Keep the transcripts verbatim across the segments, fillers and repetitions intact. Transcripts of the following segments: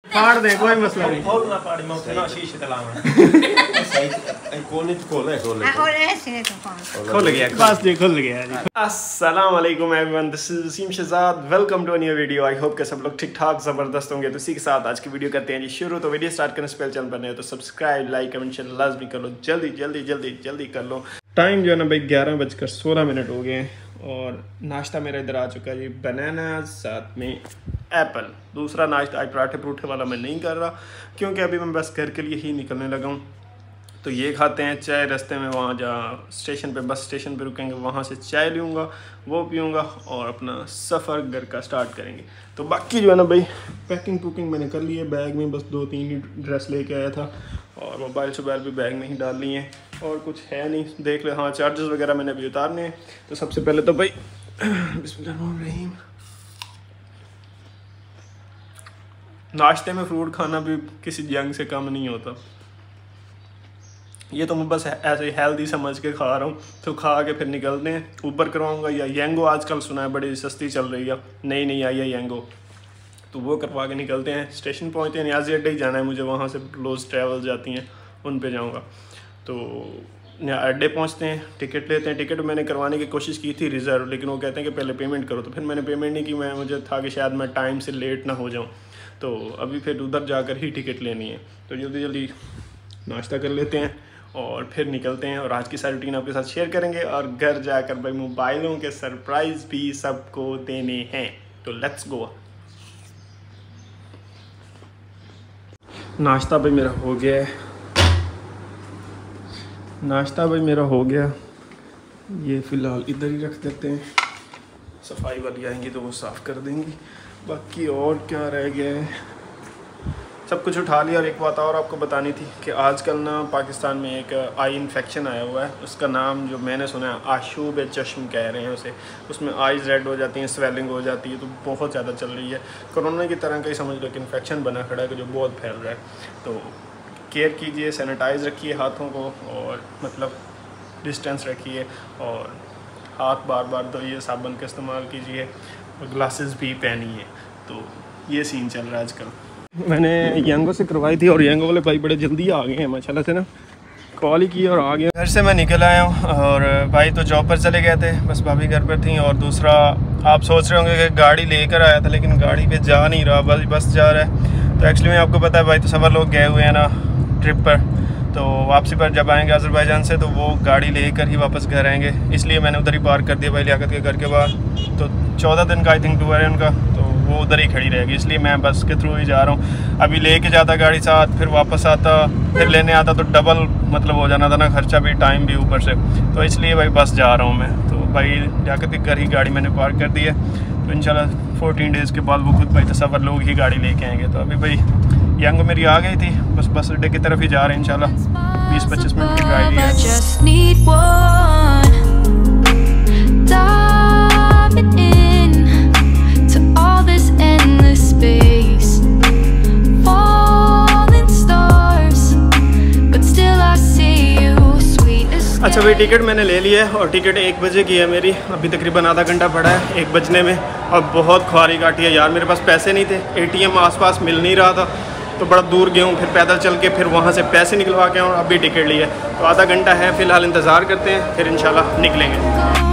फाड़ दे कोई मसला नहीं। खोल ना पाड़ी मैं उठना शीशे तलावा सही कोने तो खोल है खोल है और ऐसे तो कौन खुल गया बस जी खुल गया जी। अस्सलाम वालेकुम everyone, this is Waseem Shahzad, welcome to a new video. I hope कि सब लोग ठीक ठाक ज़बरदस्त होंगे। तो इसी के साथ आज की वीडियो करते हैं जी शुरू। तो वीडियो स्टार्ट करने से पहले चैनल पर नए हो तो सब्सक्राइब लाइक कमेंट शेयर लाजमी कर लो, जल्दी जल्दी जल्दी जल्दी कर लो। टाइम जो है ना भाई ग्यारह बजकर सोलह मिनट हो गए हैं और नाश्ता मेरा इधर आ चुका है जी, बनाना साथ में एप्पल। दूसरा नाश्ता आज पराठे परूठे वाला मैं नहीं कर रहा क्योंकि अभी मैं बस घर के लिए ही निकलने लगा हूँ। तो ये खाते हैं चाय, रास्ते में वहाँ जहाँ स्टेशन पे बस स्टेशन पे रुकेंगे वहाँ से चाय लूँगा, वो पीऊँगा और अपना सफ़र घर का स्टार्ट करेंगे। तो बाकी जो है ना भाई पैकिंग पुकिंग मैंने कर ली है, बैग में बस दो तीन ही ड्रेस लेके आया था और मोबाइल शोबाइल भी बैग में ही डाल लिए हैं और कुछ है नहीं। देख ले, हाँ चार्जर्स वगैरह मैंने अभी उतारने हैं। तो सबसे पहले तो भाई बिस्मिल्लाहिर्रहमानिर्रहीम, नाश्ते में फ्रूट खाना भी किसी जंग से कम नहीं होता। ये तो मैं बस ऐसे ही हेल्दी समझ के खा रहा हूँ, तो खा के फिर निकलते हैं। ऊपर करवाऊँगा या येंगो आजकल सुना है बड़ी सस्ती चल रही है, नई नई आई है येंगो, तो वो करवा के निकलते हैं। स्टेशन पहुँचते हैं, न्याजी अड्डे ही जाना है मुझे, वहाँ से रोज़ ट्रैवल जाती हैं उन पे जाऊँगा। तो अड्डे पहुँचते हैं, टिकट लेते हैं। टिकट मैंने करवाने की कोशिश की थी रिज़र्व, लेकिन वो कहते हैं कि पहले पेमेंट करो। तो फिर मैंने पेमेंट नहीं की, मैं मुझे था कि शायद मैं टाइम से लेट ना हो जाऊँ, तो अभी फिर उधर जाकर ही टिकट लेनी है। तो जल्दी जल्दी नाश्ता कर लेते हैं और फिर निकलते हैं और आज की सारी रूटीन आपके साथ शेयर करेंगे और घर जाकर भाई मोबाइलों के सरप्राइज़ भी सबको देने हैं। तो लेट्स गो। नाश्ता भाई मेरा हो गया है, नाश्ता भाई मेरा हो गया। ये फ़िलहाल इधर ही रख देते हैं, सफाई वाली आएंगी तो वो साफ़ कर देंगी। बाकी और क्या रह गया है, सब कुछ उठा लिया। और एक बात और आपको बतानी थी कि आजकल ना पाकिस्तान में एक आई इन्फेक्शन आया हुआ है, उसका नाम जो मैंने सुना है आशूब चश्म कह रहे हैं उसे। उसमें आइज़ रेड हो जाती हैं, स्वेलिंग हो जाती है, तो बहुत ज़्यादा चल रही है। कोरोना की तरह का ही समझ लो कि इन्फेक्शन बना खड़ा है कि जो बहुत फैल रहा है। तो केयर कीजिए, सैनिटाइज़ रखिए हाथों को और मतलब डिस्टेंस रखिए और हाथ बार बार धोइए, साबुन का इस्तेमाल कीजिए और ग्लासेस भी पहनिए। तो ये सीन चल रहा है आजकल। मैंने येंगो से करवाई थी और येंगो वाले भाई बड़े जल्दी आ गए हैं माशाल्लाह से ना, कॉल ही की और आ गए। घर से मैं निकल आया हूँ और भाई तो जॉब पर चले गए थे, बस भाभी घर पर थी। और दूसरा आप सोच रहे होंगे कि गाड़ी लेकर आया था, लेकिन गाड़ी पे जा नहीं रहा, बस बस जा रहा है। तो एक्चुअली में आपको पता है भाई तो सवा लोग गए हुए हैं ना ट्रिप पर, तो वापसी पर जब आएंगे अज़रबैजान से तो वो गाड़ी लेकर ही वापस घर आएंगे, इसलिए मैंने उधर ही पार्क कर दिया भाई लियाकत के घर के बाहर। तो चौदह दिन का आई थिंक टूर है उनका, तो वो उधर ही खड़ी रहेगी, इसलिए मैं बस के थ्रू ही जा रहा हूँ। अभी लेके जाता गाड़ी साथ, फिर वापस आता, फिर लेने आता तो डबल मतलब हो जाना था ना, खर्चा भी टाइम भी ऊपर से। तो इसलिए भाई बस जा रहा हूँ मैं। तो भाई लियाकत के घर ही गाड़ी मैंने पार्क कर दी है, तो इंशाल्लाह फोर्टीन डेज़ के बाद वो खुद भाई तसव्वुर लोग ही गाड़ी लेके आएंगे। तो अभी भाई येंगो मेरी आ गई थी, बस बस अड्डे की तरफ ही जा रहे हैं इंशाल्लाह। बीस पच्चीस मिनट की ड्राइव है। अच्छा भाई टिकट मैंने ले लिया है और टिकट एक बजे की है मेरी, अभी तकरीबन आधा घंटा पड़ा है एक बजने में। और बहुत ख्वारी काटी है यार, मेरे पास पैसे नहीं थे, एटीएम आसपास मिल नहीं रहा था, तो बड़ा दूर गया हूँ, फिर पैदल चल के फिर वहाँ से पैसे निकलवा के और अभी टिकट लिया है। तो आधा घंटा है फ़िलहाल, इंतज़ार करते हैं, फिर इंशाल्लाह निकलेंगे।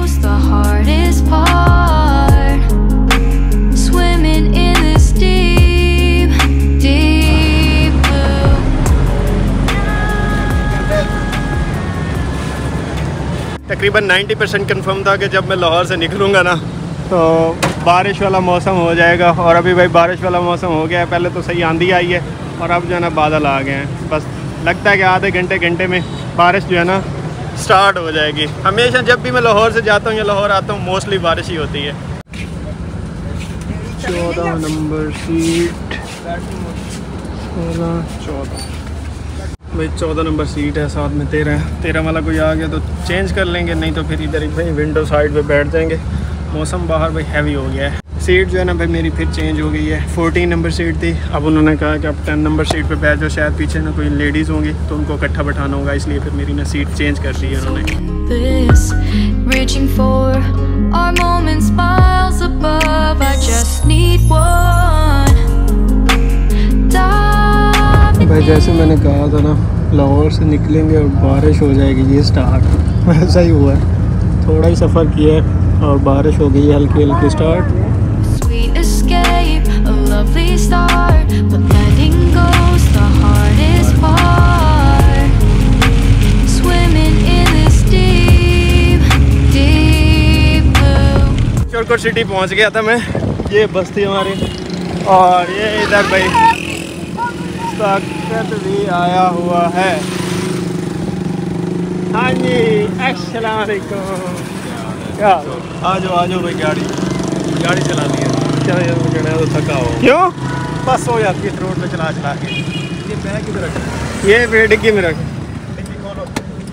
तकरीबन नब्बे परसेंट कन्फर्म था कि जब मैं लाहौर से निकलूँगा ना तो बारिश वाला मौसम हो जाएगा, और अभी भाई बारिश वाला मौसम हो गया है। पहले तो सही आंधी आई है और अब जो है ना बादल आ गए हैं। बस लगता है कि आधे घंटे घंटे में बारिश जो है ना स्टार्ट हो जाएगी। हमेशा जब भी मैं लाहौर से जाता हूँ या लाहौर आता हूँ मोस्टली बारिश ही होती है। चौदह नंबर सीट, सोलह चौदह भाई चौदह नंबर सीट है, साथ में तेरह तेरह वाला कोई आ गया तो चेंज कर लेंगे, नहीं तो फिर इधर ही भाई विंडो साइड पे बैठ जाएंगे। मौसम बाहर भाई हैवी हो गया है। सीट जो है ना भाई मेरी फिर चेंज हो गई है, फोर्टीन नंबर सीट थी, अब उन्होंने कहा कि अब टेन नंबर सीट पे बैठ जाओ, शायद पीछे ना कोई लेडीज़ होंगी तो उनको इकट्ठा बैठाना होगा, इसलिए फिर मेरी ना सीट चेंज कर दी है उन्होंने। I just need one. भाई जैसे मैंने कहा था ना, लाहौर से निकलेंगे और बारिश हो जाएगी, ये स्टार्ट वैसा ही हुआ है। थोड़ा ही सफ़र किया है और बारिश हो गई है हल्की हल्की start. Sweet escape, a lovely start, but letting go's the hardest part. Swimming in this deep, deep blue. Shorkot city पहुंच गया था मैं, ये बस्ती हमारी, और ये इधर भाई ताकत भी आया हुआ है। हाँ जी, अस्सलाम वालेकुम। क्या आ जाओ आ जाओ भाई, गाड़ी गाड़ी चलानी है। क्या यार वो कहना है तो थका हो, क्यों? बस हो जाती है रोड पे चला चला के। ये बैग किधर रखा? ये पेड़ डिग्गी में रख। डिग्गी खोलो।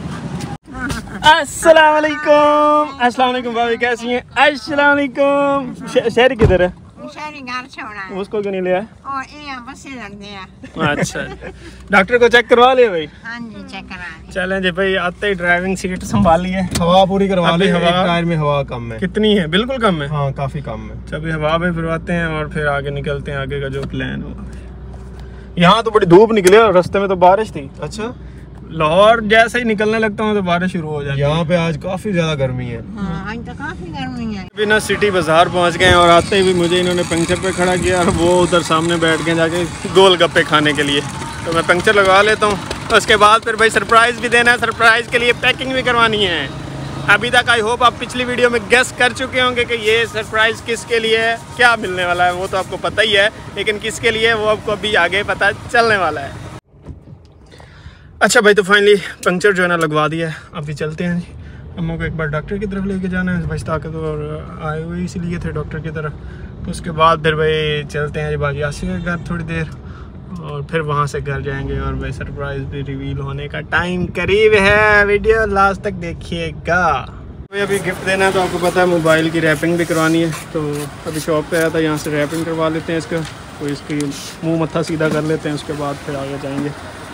अस्सलाम वालेकुम। अस्सलाम वालेकुम भाभी, कैसी हैं? अस्सलाम वालेकुम। शहर किधर है? शहरी घर छोड़ा है उसको क्यों नहीं लिया? और ये बस लग दिया। अच्छा, डॉक्टर को चेक करवा लिया भाई? हाँ जी, चेक करा लिया। चलें जी भाई, आते ही ड्राइविंग सीट संभाली है। हवा पूरी करवा अभी ली, हवा- एक टायर में हवा कम है। कितनी है? बिल्कुल कम है। हाँ काफी कम है। अभी हवा में फिरवाते हैं और फिर आगे निकलते हैं, आगे का जो प्लान हो। यहाँ तो बड़ी धूप निकली और रास्ते में तो बारिश थी। अच्छा, लाहौर जैसे ही निकलने लगता हूँ तो बारिश शुरू हो जाती है। यहाँ पे आज काफी ज्यादा गर्मी है। हाँ, आज तो काफी गर्मी है। बिना सिटी बाजार पहुँच गए और आते ही भी मुझे इन्होंने पंक्चर पे खड़ा किया और वो उधर सामने बैठ गए जाके गोलगप्पे खाने के लिए। तो मैं पंक्चर लगवा लेता हूँ, उसके बाद फिर भाई सरप्राइज़ भी देना है। सरप्राइज़ के लिए पैकिंग भी करवानी है। अभी तक आई होप आप पिछली वीडियो में गेस कर चुके होंगे कि ये सरप्राइज़ किसके लिए है, क्या मिलने वाला है, वो तो आपको पता ही है, लेकिन किसके लिए है वो आपको अभी आगे पता चलने वाला है। अच्छा भाई, तो फाइनली पंक्चर जो है ना लगवा दिया है। अभी चलते हैं जी, अम्मू को एक बार डॉक्टर की तरफ लेके जाना है। भाई ताकत और आए हुए इसीलिए थे डॉक्टर की तरफ। उसके बाद फिर भाई चलते हैं जी बाजी आसी के घर थोड़ी देर, और फिर वहाँ से घर जाएंगे। और भाई सरप्राइज़ भी रिवील होने का टाइम करीब है, वीडियो लास्ट तक देखिएगा। भाई अभी गिफ्ट देना है तो आपको पता है मोबाइल की रैपिंग भी करवानी है। तो अभी शॉप पे आया था, यहाँ से रैपिंग करवा लेते हैं इसका, तो इसकी मुँह मत्था सीधा कर लेते हैं, उसके बाद फिर आगे जाएंगे।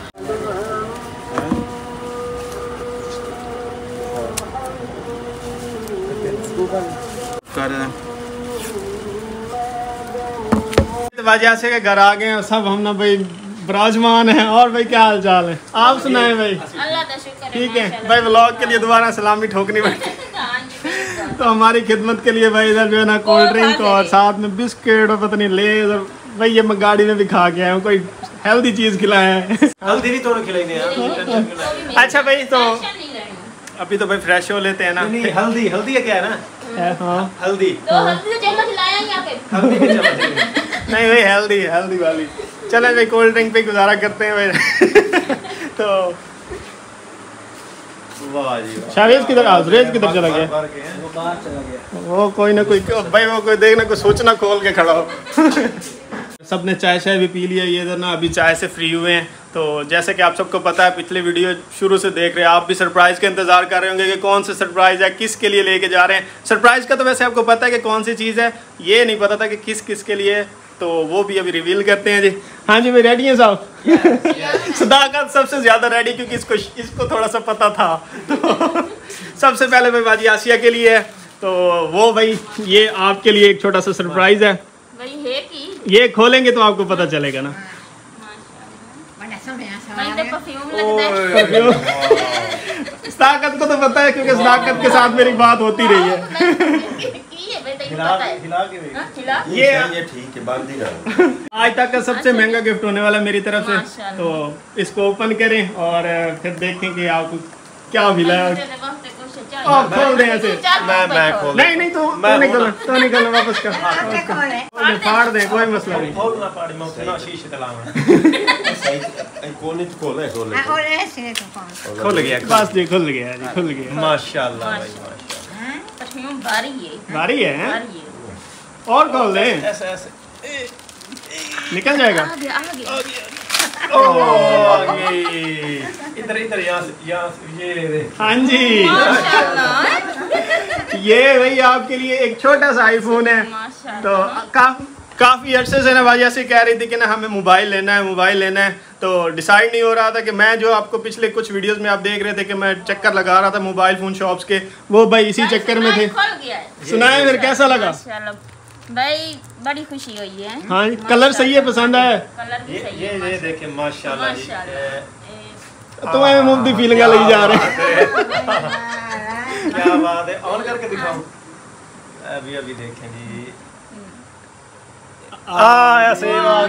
से के घर आ गए हैं सब हम ना भाई, विराजमान है। और भाई क्या हाल चाल है, आप सुनाएं भाई? अल्लाह का शुक्र है। ठीक है भाई, व्लॉग के लिए दोबारा सलामी ठोकनी पड़ती तो हमारी खिदमत के लिए भाई इधर जो है ना कोल्ड ड्रिंक और साथ में बिस्किट और पता नहीं लेज, और भाई ये मैं गाड़ी में भी खा के आया हूँ, कोई हेल्दी चीज खिलाया है। हल्दी भी थोड़ी खिलाई यार। अच्छा भाई, तो अभी तो भाई फ्रेश हो लेते हैं ना। नहीं हल्दी, हल्दी है क्या है ना? हाँ हल्दी तो हल्दी तो चम्मच लाया यहाँ पे। हल्दी के चम्मच। नहीं भाई, हेल्दी हेल्दी वाली। चले भाई कोल्ड ड्रिंक पे गुजारा करते हैं भाई। तो वाह जी वाह। शावेज किधर, आजरेज किधर चला गया? बाहर गए हैं। वो बाहर चला गया। वो कोई ना कोई भाई, वो कोई देखना कोई सोचना खोल के खड़ा हो। सबने चाय शाय भी पी लिया, ये इधर ना अभी चाय से फ्री हुए हैं। तो जैसे कि आप सबको पता है, पिछले वीडियो शुरू से देख रहे हैं, आप भी सरप्राइज़ का इंतज़ार कर रहे होंगे कि कौन सा सरप्राइज़ है, किस के लिए लेके जा रहे हैं। सरप्राइज़ का तो वैसे आपको पता है कि कौन सी चीज़ है, ये नहीं पता था कि किस किस के लिए, तो वो भी अभी रिवील करते हैं जी। हाँ जी भाई, रेडी हैं साहब? सदाकत सबसे ज़्यादा रेडी, क्योंकि इसको इसको थोड़ा सा पता था। तो सबसे पहले भाई बाजी आसिया के लिए है, तो वो भाई ये आपके लिए एक छोटा सा सरप्राइज़ है। वही है कि ये खोलेंगे तो आपको पता चलेगा ना। बड़ा सोहना वही सवाल तो है। परफ्यूम लगता है। सदाकत को तो पता है, क्योंकि सदाकत के साथ मेरी बात होती रही है। की है भाई, तेरे को खिला पता है। खिला के भी। हाँ, खिला। ये ये ठीक है, बांध ही रहा। आज तक का सबसे महंगा गिफ्ट होने वाला है मेरी तरफ से, माशाल्लाह। तो इसको ओपन करें और फिर देखें कि आपको क्या मिला है। तेरे वक्त कुछ चाहिए। आप खोल दें ऐसे। चार मैं पाँच मैं बैठो। खोल नहीं नहीं, तो तो मैं निकलना, तो निकलना वापस कर। आपके कौन है? खोल दे, फाड़ दे, कोई मसला नहीं। खोल ना पाड़ी में उतना शीशे तलावा। सही ए कोने तो खोल है, खोल हाँ, है। और ऐसे तो कौन? खुल गया। बस जी, खुल गया जी, खुल गया। माशाल्लाह भाई माशाल्लाह। हाँ? परफ्यूम भारी है। भारी है, हैं? भारी है। और खोल दे, ऐसे ऐसे। निकल जाएगा। आगे आगे। ओह इधर इधर यहाँ से यहाँ से ये ले दे। हाँ जी, माशाल्लाह। ये भाई आपके लिए एक छोटा सा आईफोन है। माशाल्लाह। तो का, काफ़ी अरसे से ना भाई ऐसे कह रही थी कि ना हमें मोबाइल लेना है, मोबाइल लेना है। तो डिसाइड नहीं हो रहा था कि मैं जो आपको पिछले कुछ वीडियोस में आप देख रहे थे कि मैं चक्कर लगा रहा था मोबाइल फ़ोन शॉप्स के, वो भाई इसी चक्कर में थे। खुल गया है। सुनाए फिर कैसा लगा? माशाल्लाह। भाई बड़ी खुशी हुई है। हाँ जी, कलर सही है, पसंद आया? कलर भी ये सही ये है ये देखे माशाल्लाह जी। माशाल्लाह। तो मैं मुफ्त फीलिंग लगी जा रहे हैं। क्या बात है, ऑन करके दिखाओ। अभी अभी देखें जी। आ ऐसे आ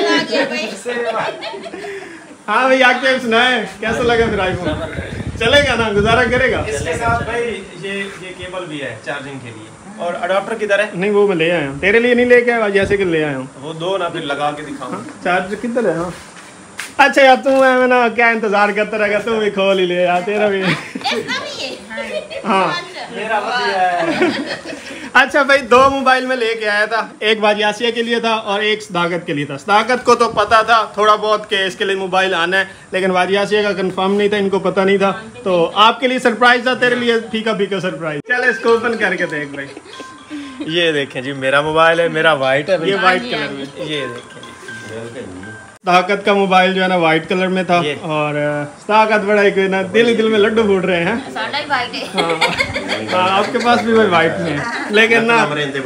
गए। हाँ भाई, आके सुनाए कैसा लगा फिर आईफोन? चलेगा ना, गुजारा करेगा? इसके साथ भाई ये ये केबल भी है चार्जिंग के लिए। और अडाप्टर किधर है? नहीं, वो मैं ले आया हूँ, तेरे लिए नहीं लेके आया, जैसे कि ले आया हूँ। वो दो ना, फिर लगा के दिखाऊं। चार्जर किधर है? हाँ अच्छा यार, तू है ना क्या इंतजार करता रहेगा, तू भी खोल ही ले यार, तेरा भी। इसका भी है। हाँ मेरा बढ़िया है। अच्छा भाई, दो मोबाइल में लेके आया था, एक वाजियासिया के लिए था और एक सदाकत के लिए था। सदाकत को तो पता था थोड़ा बहुत कि इसके लिए मोबाइल आना है, लेकिन वाजियासिया का कंफर्म नहीं था, इनको पता नहीं था। तो आपके लिए सरप्राइज था, तेरे लिए फीका फीका सरप्राइज। चल इसको ओपन करके देख भाई। ये देखें जी, मेरा मोबाइल है, मेरा वाइट है। ये वाइट कलर में, ये देखें सदाकत का मोबाइल जो है ना वाइट कलर में था, और सदाकत बड़ा एक ना दिल दिल में लड्डू फूट रहे हैं। साड़ा ही वाइट है। हाँ, हाँ आपके पास भी भाई वाइट में है, लेकिन ना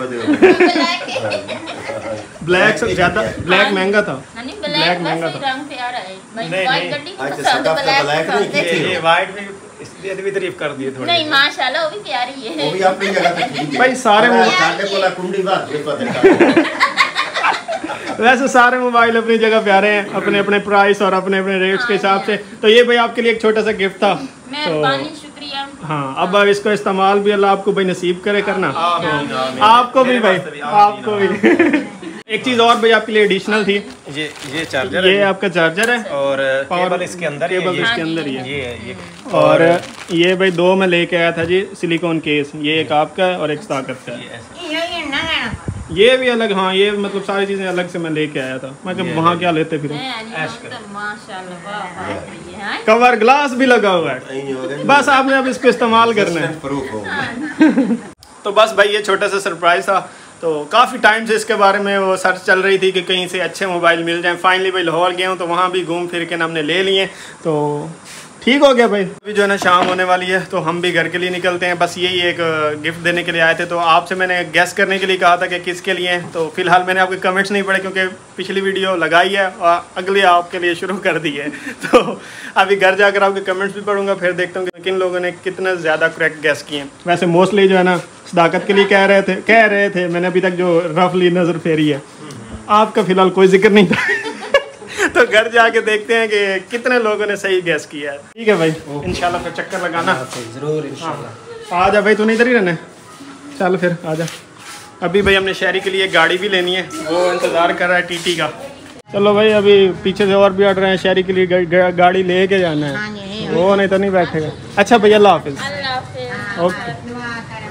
ब्लैक से ज्यादा, ब्लैक महंगा था। नहीं, ब्लैक ब्लैक महंगा बस था। रंग प्यारा है भाई। नहीं, वाइट नहीं। गड्डी को अच्छा, पसंद सदाकत का ब्लैक ब्लैक पसंद नहीं, है। ये ये वाइट भी इसलिए भी तारीफ कर दिए थोड़ी। नहीं माशाल्लाह, वो भी प्यारी है। वो भी अपनी जगह पे ठीक है भाई सारे मोबाइल, साढ़े कोला कुंडी बात ये पता है। वैसे सारे मोबाइल अपनी जगह प्यारे हैं, अपने अपने प्राइस और अपने अपने रेट्स के हिसाब से। तो ये भाई आपके लिए एक छोटा सा गिफ्ट था। मेहरबानी, शुक्रिया। हाँ, अब अब इसको इस्तेमाल भी अल्लाह आपको भाई नसीब करे करना। आमीन, आमीन। आपको भी मेरे भाई, वास्ते भी, आमीन, आपको भी। एक चीज और भाई आपके लिए एडिशनल थी, ये ये चार्जर ये है आपका चार्जर है और Power- केबल इसके अंदर है, केबल ये- इसके अंदर ही है। ये है ये। और ये भाई दो में लेके आया था जी, सिलिकॉन केस। ये एक आपका है और एक सदाकत का है। ये ऐसे। ये ये ना ना ये भी अलग, हाँ ये मतलब सारी चीजें अलग से मैं लेके आया था। मैं ये वहाँ क्या लेते फिर? मैं आई हूं तो माशाल्लाह, वाह वाह ये है। कवर ग्लास भी लगा हुआ है, नहीं हो गए बस आपने अब इसको इस्तेमाल करना है। प्रूफ हो तो बस भाई ये छोटा सा सरप्राइज था। तो काफ़ी टाइम से इसके बारे में वो सर्च चल रही थी कि कहीं से अच्छे मोबाइल मिल जाएं। फाइनली भाई लाहौर गया हूँ तो वहाँ भी घूम फिर के ना हमने ले लिए, तो ठीक हो गया भाई। अभी जो है ना शाम होने वाली है, तो हम भी घर के लिए निकलते हैं। बस यही एक गिफ्ट देने के लिए आए थे। तो आपसे मैंने गेस करने के लिए कहा था कि किसके लिए हैं। तो फिलहाल मैंने आपके कमेंट्स नहीं पढ़े क्योंकि पिछली वीडियो लगाई है और अगली आपके लिए शुरू कर दी है। तो अभी घर जाकर आपके कमेंट्स भी पढ़ूंगा, फिर देखता हूँ कि किन लोगों ने कितना ज़्यादा करेक्ट गेस किए हैं। वैसे मोस्टली जो है ना सदाकत के लिए कह रहे थे कह रहे थे मैंने अभी तक जो रफली नज़र फेरी है। आपका फिलहाल कोई जिक्र नहीं था। तो घर जाके देखते हैं कि कितने लोगों ने सही गैस किया है। ठीक है भाई, इंशाल्लाह फिर चक्कर लगाना जरूर इंशाल्लाह। आ जा भाई, तू नहीं इधर ही रहना है, चल फिर आ जा। अभी भाई हमने शहरी के लिए गाड़ी भी लेनी है, वो इंतज़ार कर रहा है टीटी का। चलो भाई, अभी पीछे से और भी अड़ रहे हैं, शहरी के लिए गा, गा, गाड़ी ले के जाना है। हाँ जी, वो नहीं तो नहीं बैठेगा। अच्छा भैया, अल्लाह हाफिज़। अल्लाह हाफिज़। ओके। दुआ कर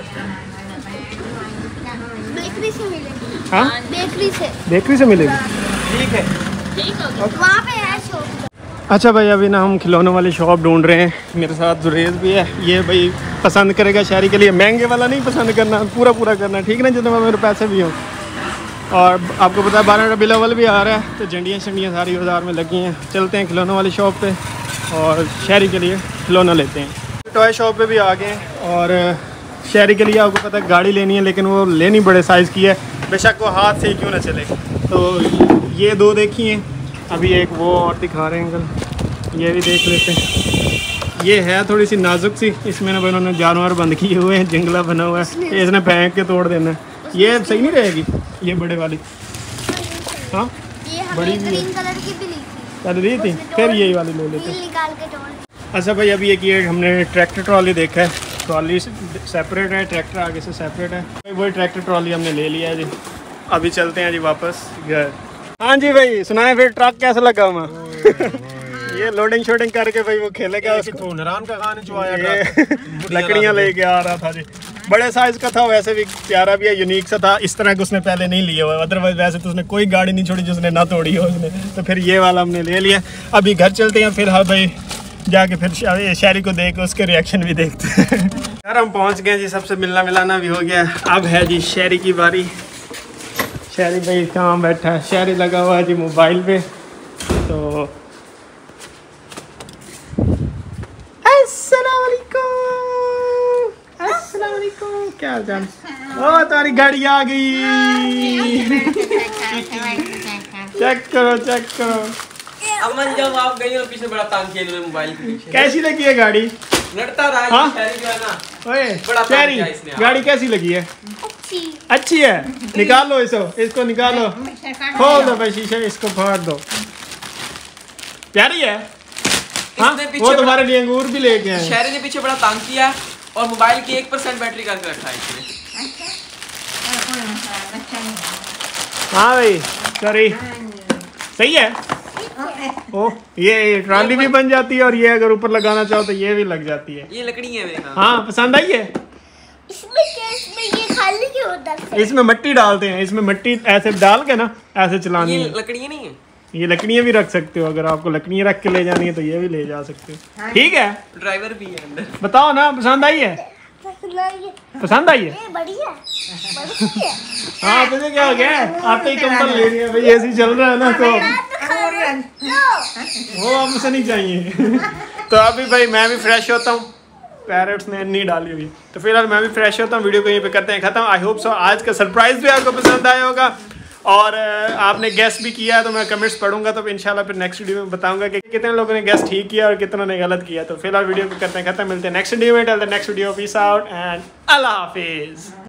बेकरी से मिलेगी। हाँ, बेकरी से बेकरी से मिलेगी। ठीक है। ठीक हो गया। वहाँ पे है शॉप। अच्छा भाई, अभी ना हम खिलौने वाली शॉप ढूंढ रहे हैं। मेरे साथ जुरेज भी है। ये भाई पसंद करेगा शहरी के लिए, महंगे वाला नहीं पसंद करना, पूरा पूरा करना, ठीक ना, जितने मेरे पैसे भी हों। और आपको पता है बारह रबीउल अव्वल भी आ रहा है, तो झंडियाँ शंडियाँ सारी बाजार में लगी हैं। चलते हैं खिलौने वाली शॉप पे और शहरी के लिए खिलौना लेते हैं। टॉय शॉप पे भी आ गए हैं और शहरी के लिए आपको पता है गाड़ी लेनी है, लेकिन वो लेनी बड़े साइज़ की है, बेशक वो हाथ से ही क्यों ना चले। तो ये दो देखी हैं, अभी एक वो और दिखा रहे हैं अंकल, ये भी देख लेते हैं। ये है थोड़ी सी नाजुक सी, इसमें ना उन्होंने जानवर बंद किए हुए हैं, जंगला बना हुआ है, इसने फेंक के तोड़ देना है। ये सही नहीं रहेगी, ये बड़े वाली। हाँ ये हमें बड़ी भी है। ग्रीन कलर की भी ली थी। पहले दी थी, फिर यही वाली ले लेते हैं। रील निकाल के तोड़। अच्छा भाई, अभी एक ये हमने ट्रैक्टर ट्रॉली देखा है, ट्रॉली सेपरेट है, ट्रैक्टर आगे से सेपरेट है। भाई वही ट्रैक्टर ट्रॉली हमने ले लिया है जी। अभी चलते हैं जी वापस घर। हाँ जी भाई, सुनाए फिर ट्रक कैसा लगा हमें? ये लोडिंग शोडिंग करके भाई वो खेलेगा उसको। नरान का खाने जो आया ये लकड़ियाँ लेके आ रहा था जी, बड़े साइज का था, वैसे भी प्यारा भी है, यूनिक सा था। इस तरह का उसने पहले नहीं लिया हुआ, अदरवाइज वैसे तो उसने कोई गाड़ी नहीं छोड़ी जिसने ना तोड़ी हो उसने, तो फिर ये वाला हमने ले लिया। अभी घर चलते हैं फिर। हाँ भाई, जाके फिर शहरी को देख उसके रिएक्शन भी देखते हैं। यार हम पहुँच गए जी, सबसे मिलना मिलाना भी हो गया। अब है जी शहरी की बारी। शहरी भाई कहाँ बैठा है? शहरी लगा हुआ है जी मोबाइल पे। तो अस्सलाम वालेकुम, अस्सलाम वालेकुम। वालेकुम, क्या हाल चाल? ओ तुम्हारी गाड़ी आ गई। चेक करो चेक करो। अमन जब आप गई हो पीछे बड़ा तंग किया इन्होंने मोबाइल के पीछे। कैसी लगी है गाड़ी? लड़ता रहा हाँ? है शहरी जो है ना। ओए बड़ा तंग चेरी, किया इसने, हाँ। गाड़ी कैसी लगी है? अच्छी। अच्छी है। निकालो इसको, इसको निकालो। खोल दो भाई शीशे, इसको फाड़ दो। प्यारी है। हाँ? इसने पीछे वो बड़ा- तुम्हारे लिए अंगूर भी लेके आए। शहरी ने पीछे बड़ा तंग किया और मोबाइल की एक परसेंट बैटरी करके रखा है इसने। हाँ भाई सॉरी, सही है। ओ ये ट्रॉली भी बन जाती है और ये अगर ऊपर लगाना चाहो तो ये भी लग जाती है। ये लकड़ी है मेरे। हाँ पसंद आई है। इसमें क्या, इसमें ये खाली क्यों होता है? इसमें मिट्टी डालते हैं, इसमें मिट्टी ऐसे डाल के ना ऐसे चलानी ये है। लकड़ी नहीं है। ये लकड़ियाँ भी रख सकते हो, अगर आपको लकड़ियाँ रख के ले जानी है तो ये भी ले जा सकते हो। ठीक है ड्राइवर भी है अंदर। बताओ ना, पसंद आई है? पसंद आई है? ये बढ़िया बढ़िया है। हाँ तुझे क्या हो गया? आप तो ही कंबल ले रही है भाई, ऐसे ही चल रहा है ना तो वो हमसे नहीं चाहिए। तो अभी भाई मैं भी फ्रेश होता हूँ, पैरेट्स ने नहीं डाली हुई, तो फिलहाल मैं भी फ्रेश होता हूँ। वीडियो को यहीं पे करते हैं खत्म। आई होप सो आज का सरप्राइज भी आपको पसंद आया होगा और आपने गेस भी किया है तो मैं कमेंट्स पढ़ूंगा, तो इंशाल्लाह फिर नेक्स्ट वीडियो में बताऊंगा कि कितने लोगों ने गेस ठीक किया और कितनों ने गलत किया। तो फिलहाल वीडियो को करते हैं खत्म, मिलते हैं नेक्स्ट वीडियो में। Till the next video, peace out and अल्लाह हाफिज़।